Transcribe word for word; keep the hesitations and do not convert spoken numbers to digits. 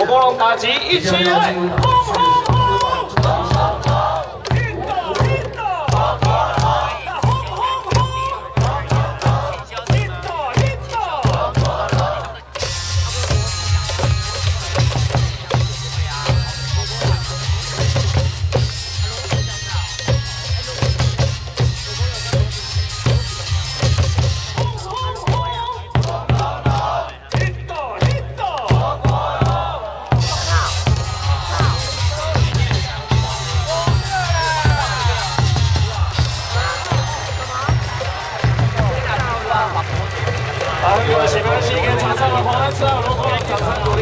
火龙大吉，一起来！轰轰轰！ 好，没关系，没关系，给场上的黄蓝色龙火龙掌声鼓励。